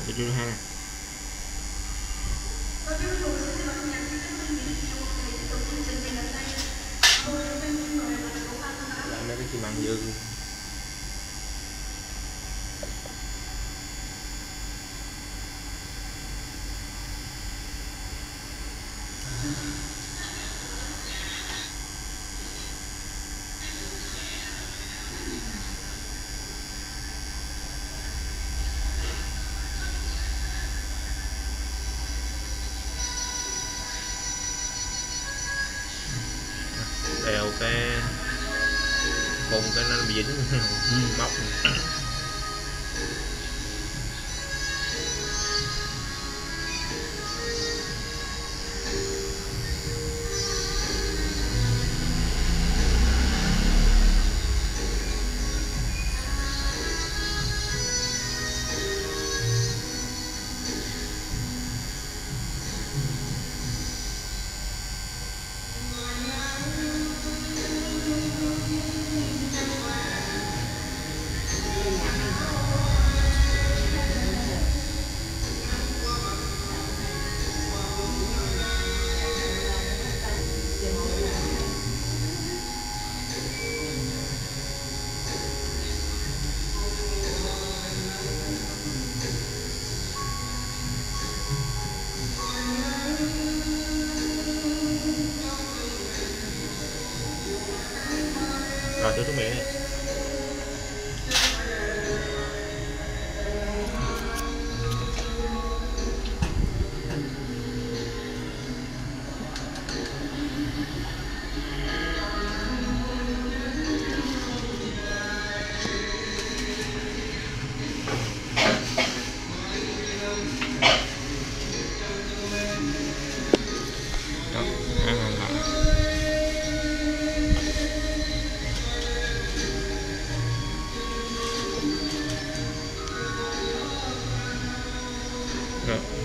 Được chưa ha? Lại mấy cái chim ăn dư. Đèo cái cùng cái nó bị dính móc. Rồi tôi xuống miệng này. Đó, ăn lại. Rồi.